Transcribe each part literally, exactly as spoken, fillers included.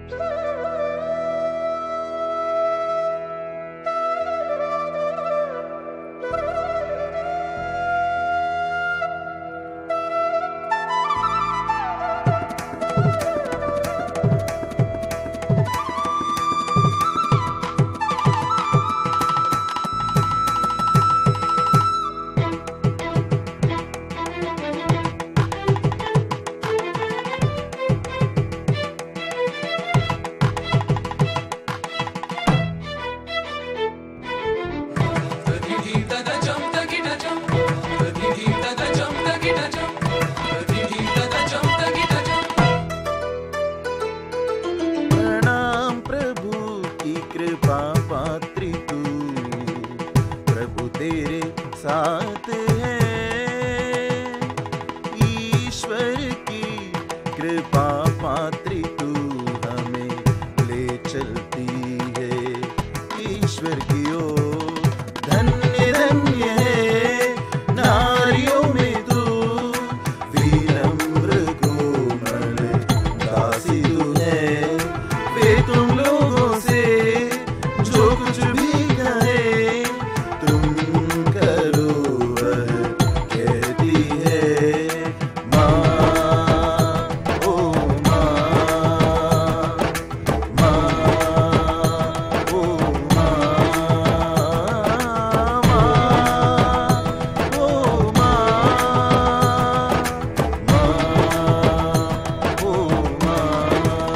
साथ है। ईश्वर की कृपा पात्री तू हमें ले चलती है। ईश्वर की ओर धन्य धन्य है नारियों में तू, विनम्र कोमल दासी तू है। वे तुम लोगों से जो कुछ भी कहे तुम करो वह कहती है। माँ ओ माँ, माँ ओ माँ, माँ ओ माँ, माँ ओ माँ।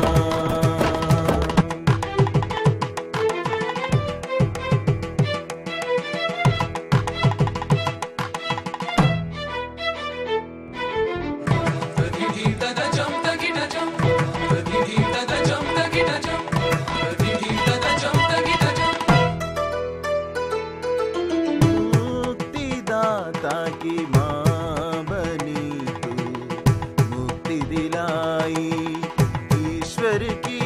मुक्तिदाता की माँ बनी तू, मुक्ति दिलाई। ईश्वर की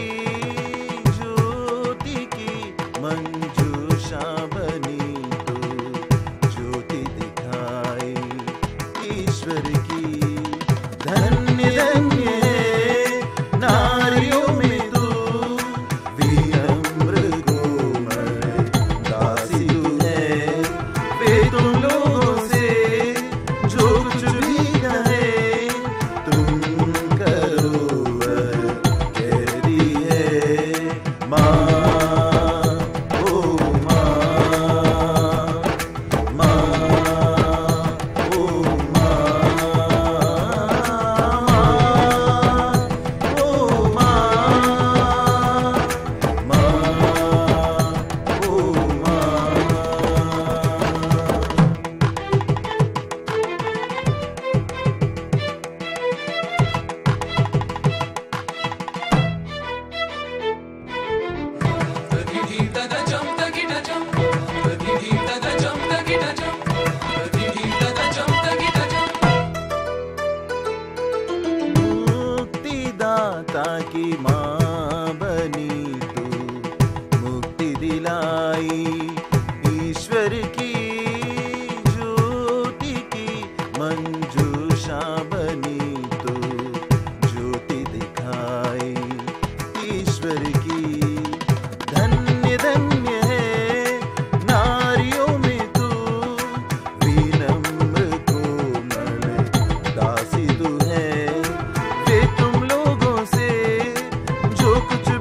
ज्योति की मंजूषा बनी तू, ज्योति दिखाई। ईश्वर की धन्य धन्य है नारियों में तू, विनम्र कोमल दासी तू है। वे तुम लोगों से जो कुछ भी कहे तुम करो वह कहती है। माँ ओ माँ, माँ ओ माँ, माँ ओ माँ, माँ ओ माँ। मुक्तिदाता की माँ बनी तू, मुक्ति दिलाई। ईश्वर की ज्योति की मंजूषा बनी तू, ज्योति दिखाई। ईश्वर की धन्य धन्य है नारियों में तू, विनम्र कोमल दासी तू है। वे तुम लोगों से जो कुछ